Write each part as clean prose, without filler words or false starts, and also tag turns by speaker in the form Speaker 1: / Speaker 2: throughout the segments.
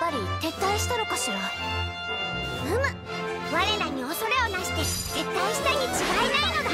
Speaker 1: ぱり撤退したのかしら。我らに恐れをなして撤退したに違いないのだ。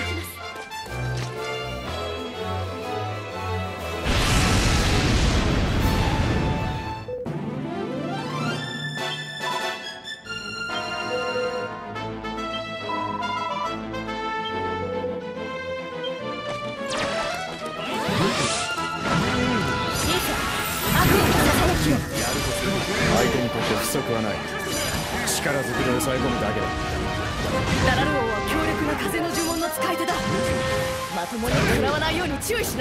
Speaker 2: 相手にとって不足はない。力ずくで抑え込むだけだ。
Speaker 3: ダラル王は強力な風の呪文の使い手だ。まともに食らわないように注意しな。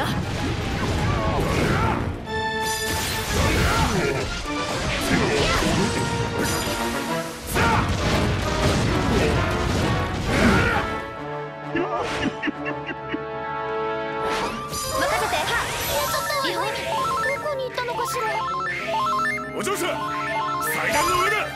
Speaker 1: 任せて。どこに行ったのかしら。
Speaker 4: お嬢さん、祭壇の上だ。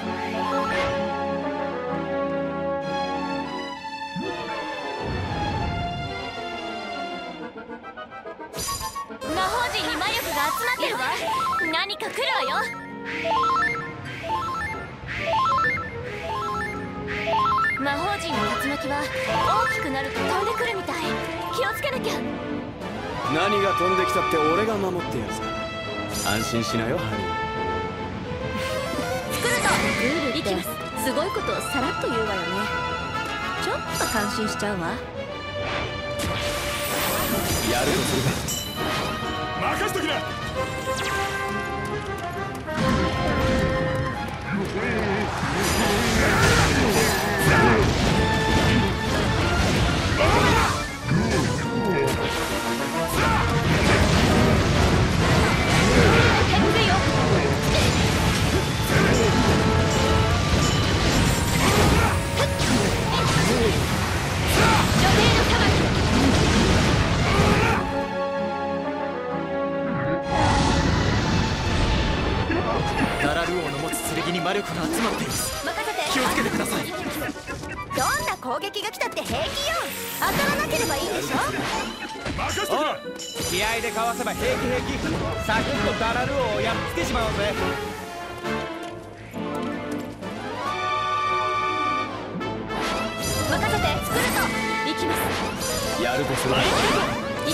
Speaker 1: 魔法陣に魔力が集まってるわ。何か来るわよ。魔法陣の竜巻は大きくなると飛んでくるみたい。気をつけなきゃ。
Speaker 2: 何が飛んできたって俺が守ってやるさ。安心しなよ、ハリー。
Speaker 1: 作るとグールってすごいことをさらっと言うわよね。ちょっと感心しちゃうわ。
Speaker 2: やるとするか。
Speaker 4: 任しときな。
Speaker 5: ダラル王の持つ剣に魔力が集まっている。気をつけてください。
Speaker 1: どんな攻撃が来たって平気よ。当たらなければいいでしょ。
Speaker 4: 任しときな。
Speaker 5: 気合でかわせば平気平気。サクッとダラル王をやっつけちまおうぜ。
Speaker 1: 任せて。作ると行きます。
Speaker 2: やるとするか。
Speaker 1: 行きます。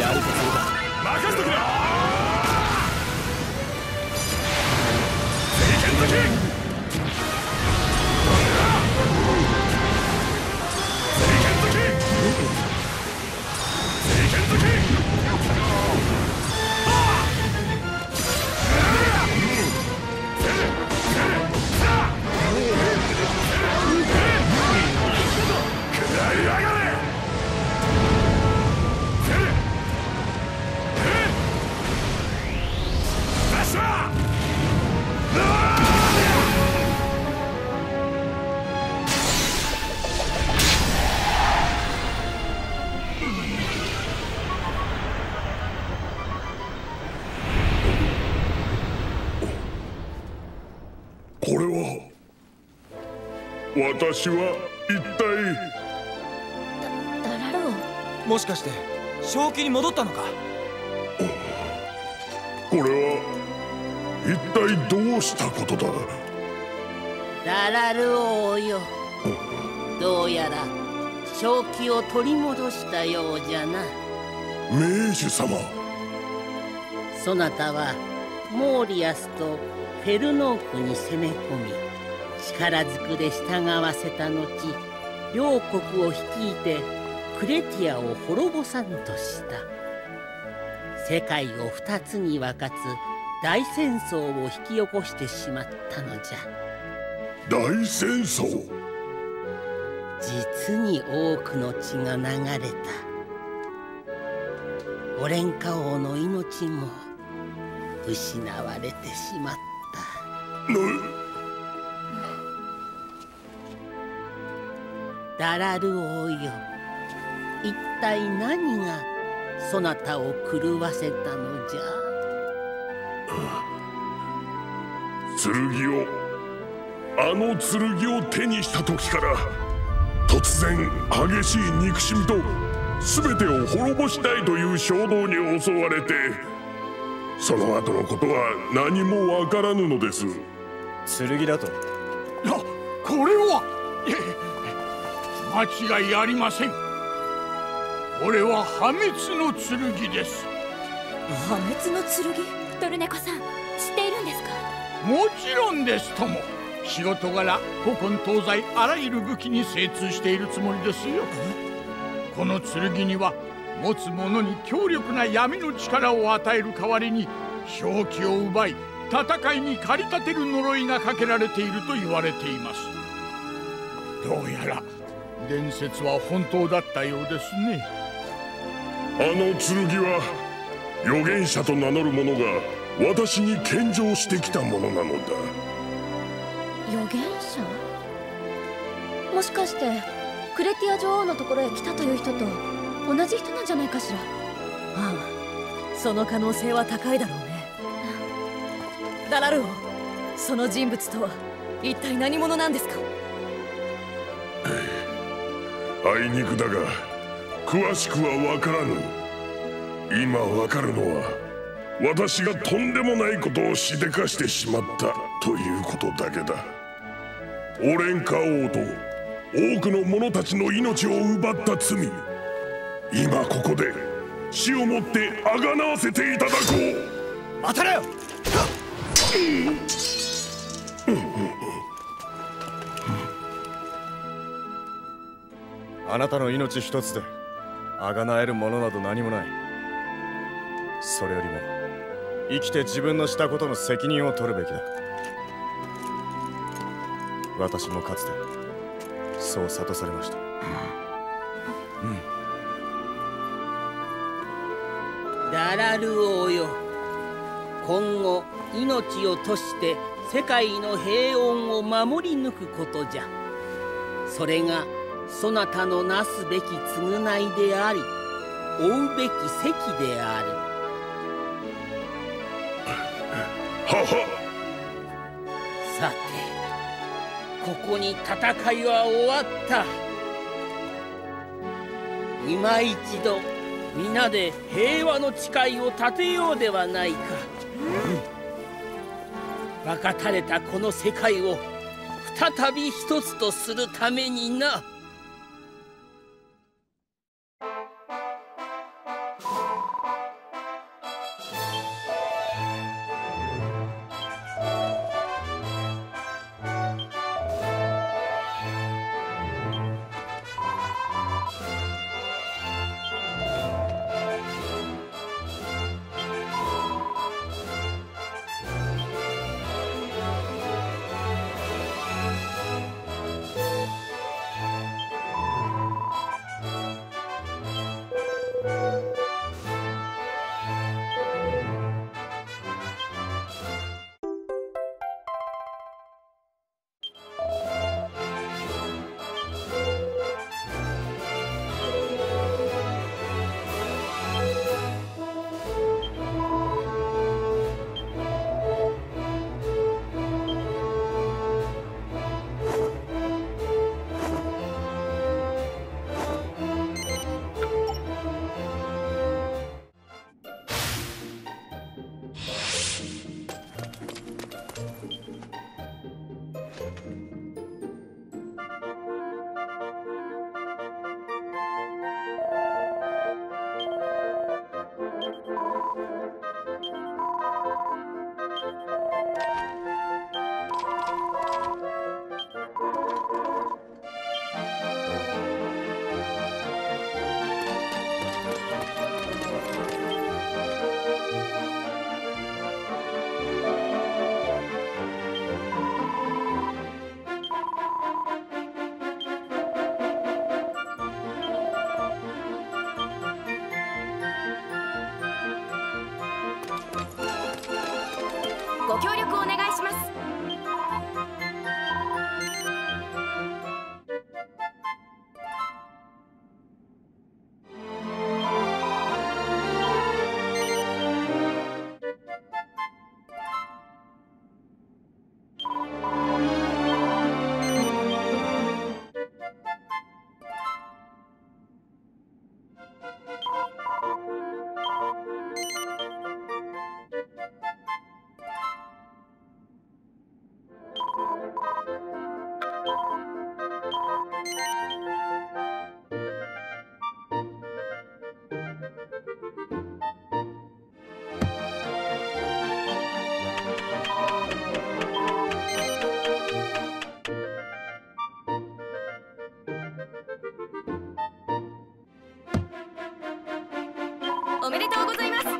Speaker 2: やるとするか。
Speaker 4: 任しときな。これは私は一体。
Speaker 1: ダラル王、
Speaker 5: もしかして正気に戻ったのか。
Speaker 4: これは一体どうしたことだ。
Speaker 6: ダラル王よ、どうやら正気を取り戻したようじゃな。
Speaker 4: 明治様。
Speaker 6: そなたはモーリアスとフェルノークに攻め込み、力ずくで従わせた後、両国を率いてクレティアを滅ぼさんとした。世界を二つに分かつ大戦争を引き起こしてしまったのじゃ。
Speaker 4: 大戦争。
Speaker 6: 実に多くの血が流れた。オレンカ王の命も失われてしまった。ダラル王よ、一体何がそなたを狂わせたのじゃ。
Speaker 4: 剣を、あの剣を手にした時から突然激しい憎しみと全てを滅ぼしたいという衝動に襲われて、 その後のことは何もわからぬのです。
Speaker 2: 剣だと。
Speaker 7: これは間違いありません。これは破滅の剣です。
Speaker 1: 破滅の剣？ドルネコさん、知っているんですか？
Speaker 7: もちろんですとも。仕事柄古今東西あらゆる武器に精通しているつもりですよ。この剣には持つ者に強力な闇の力を与える代わりに正気を奪い戦いに駆り立てる呪いがかけられていると言われています。どうやら伝説は本当だったようですね。
Speaker 4: あの剣は預言者と名乗る者が私に献上してきたものなのだ。
Speaker 1: 預言者？もしかしてクレティア女王のところへ来たという人と同じ人なんじゃないかしら。
Speaker 3: ああ、その可能性は高いだろうね。ダラル王、その人物とは一体何者なんですか？
Speaker 4: あいにくだが詳しくは分からぬ。今分かるのは私がとんでもないことをしでかしてしまったということだけだ。オレンカ王と多くの者たちの命を奪った罪、今ここで死をもって贖わせていただこう。
Speaker 5: 待たれよ。
Speaker 2: あなたの命一つで贖えるものなど何もない。それよりも生きて自分のしたことの責任を取るべきだ。私もかつてそう諭されました。
Speaker 6: ダラル王よ、今後命を賭して世界の平穏を守り抜くことじゃ。それがそなたのなすべき償いであり負うべき責である。
Speaker 4: はは。
Speaker 6: さてここに戦いは終わった。今一度皆で平和の誓いを立てようではないか。分かたれたこの世界を再び一つとするためにな。
Speaker 8: おめでとうございます。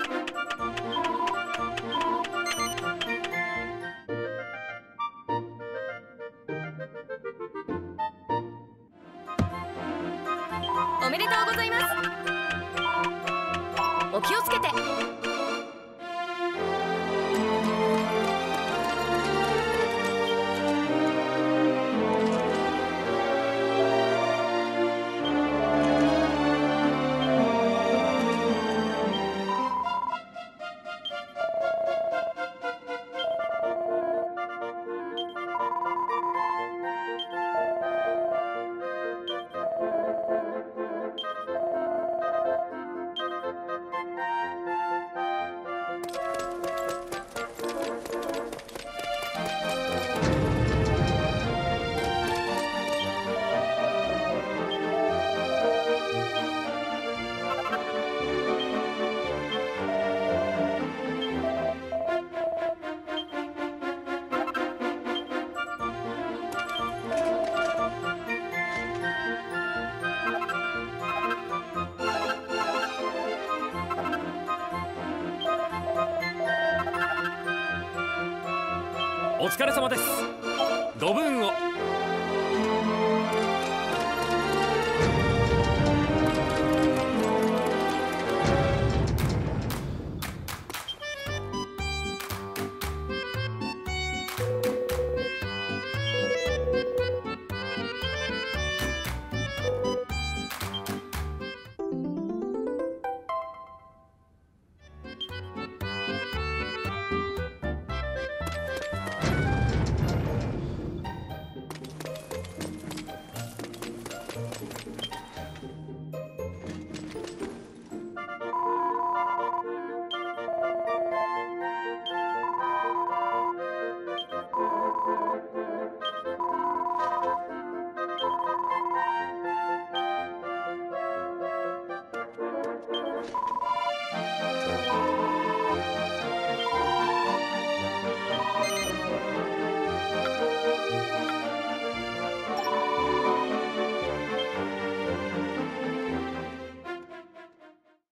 Speaker 8: おめでとうございます。お気をつけて。
Speaker 9: お疲れ様です。土分を。